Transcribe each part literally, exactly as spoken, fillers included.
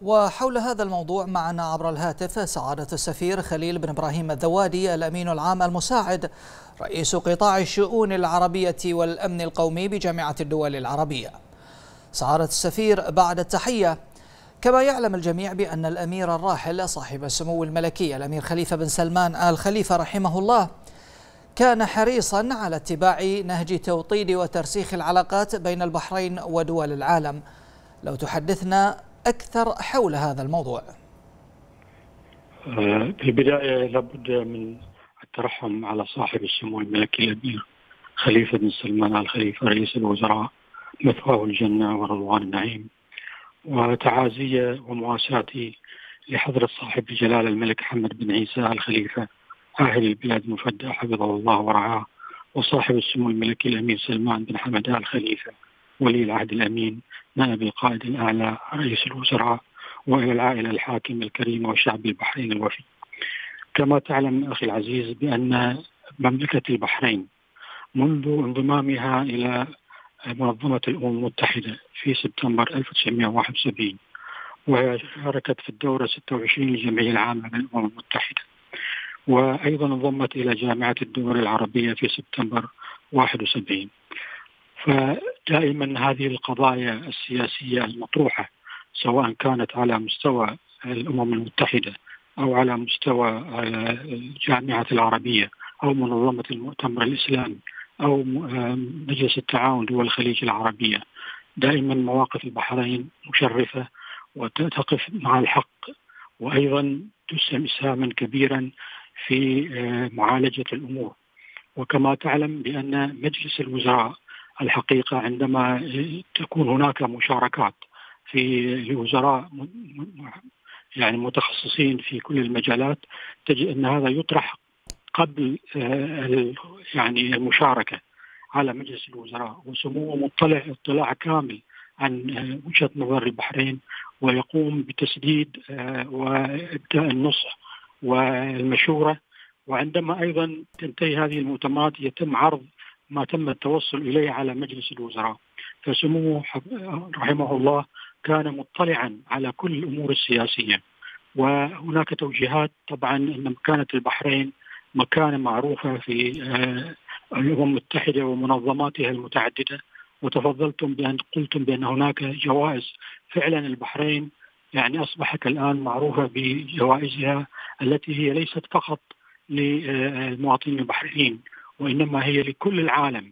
وحول هذا الموضوع معنا عبر الهاتف سعادة السفير خليل بن إبراهيم الذوادي الأمين العام المساعد رئيس قطاع الشؤون العربية والأمن القومي بجامعة الدول العربية. سعادة السفير، بعد التحية، كما يعلم الجميع بأن الأمير الراحل صاحب السمو الملكي الأمير خليفة بن سلمان آل خليفة رحمه الله كان حريصا على اتباع نهج توطيد وترسيخ العلاقات بين البحرين ودول العالم. لو تحدثنا أكثر حول هذا الموضوع. في البداية لابد من الترحم على صاحب السمو الملكي الأمير خليفة بن سلمان آل خليفة رئيس الوزراء، مثواه الجنة ورضوان النعيم، وتعازية ومواساتي لحضرة صاحب الجلالة الملك حمد بن عيسى آل خليفة أهل البلاد المفدى حفظه الله ورعاه، وصاحب السمو الملكي الأمير سلمان بن حمد آل خليفة ولي العهد الأمين نائب القائد الأعلى رئيس الوزراء، وإلى العائلة الحاكمة الكريمة وشعب البحرين الوفي. كما تعلم أخي العزيز بأن مملكة البحرين منذ انضمامها إلى منظمة الأمم المتحدة في سبتمبر ألف وتسعمئة وواحد وسبعين، وشاركت في الدورة ستة وعشرين للجمعية العامة للأمم المتحدة، وأيضا انضمت إلى جامعة الدول العربية في سبتمبر واحد وسبعين. فدائما هذه القضايا السياسية المطروحة سواء كانت على مستوى الأمم المتحدة أو على مستوى الجامعة العربية أو منظمة المؤتمر الإسلامي أو مجلس التعاون دول الخليج العربية، دائما مواقف البحرين مشرفة وتقف مع الحق، وأيضا تسهم إسهاما كبيرا في معالجة الأمور. وكما تعلم بأن مجلس الوزراء الحقيقة عندما تكون هناك مشاركات في الوزراء يعني متخصصين في كل المجالات، تجد أن هذا يطرح قبل يعني المشاركة على مجلس الوزراء، وسموه مطلع اطلاع كامل عن وجهة نظر البحرين، ويقوم بتسديد وإبداء النصح والمشورة. وعندما أيضا تنتهي هذه المؤتمرات يتم عرض ما تم التوصل إليه على مجلس الوزراء. فسموه رحمه الله كان مطلعا على كل الأمور السياسية، وهناك توجيهات طبعا أن مكانة البحرين مكانة معروفة في الأمم المتحدة ومنظماتها المتعددة، وتفضلتم بأن قلتم بأن هناك جوائز. فعلا البحرين يعني أصبحت الآن معروفة بجوائزها التي هي ليست فقط للمواطنين البحرينيين وإنما هي لكل العالم،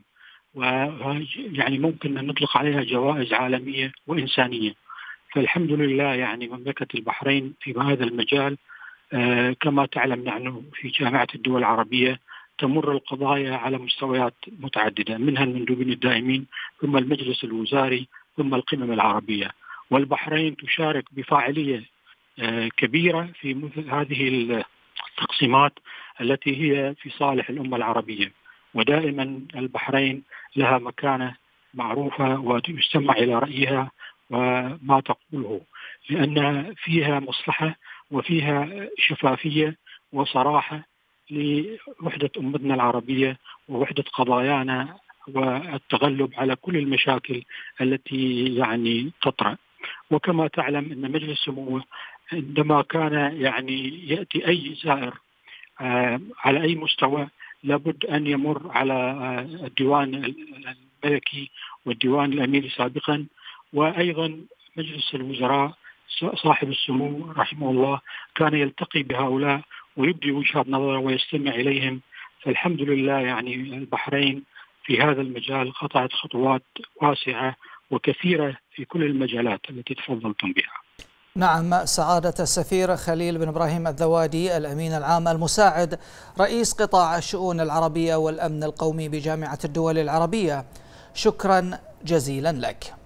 ويعني ممكن أن نطلق عليها جوائز عالمية وإنسانية. فالحمد لله يعني مملكة البحرين في هذا المجال آه كما تعلم نحن في جامعة الدول العربية تمر القضايا على مستويات متعددة، منها المندوبين الدائمين ثم المجلس الوزاري ثم القمم العربية، والبحرين تشارك بفاعلية آه كبيرة في مثل هذه التقسيمات التي هي في صالح الأمة العربية. ودائما البحرين لها مكانة معروفة ويستمع إلى رأيها وما تقوله، لأن فيها مصلحة وفيها شفافية وصراحة لوحدة أمتنا العربية ووحدة قضايانا والتغلب على كل المشاكل التي يعني تطرأ. وكما تعلم أن مجلس السمو عندما كان يعني يأتي أي زائر على أي مستوى لابد أن يمر على الديوان الملكي والديوان الأميري سابقا، وأيضا مجلس الوزراء صاحب السمو رحمه الله كان يلتقي بهؤلاء ويبدي وجهة نظره ويستمع إليهم. فالحمد لله يعني البحرين في هذا المجال قطعت خطوات واسعة وكثيرة في كل المجالات التي تفضلتم بها. نعم، سعادة السفير خليل بن إبراهيم الذوادي الأمين العام المساعد رئيس قطاع الشؤون العربية والأمن القومي بجامعة الدول العربية، شكرا جزيلا لك.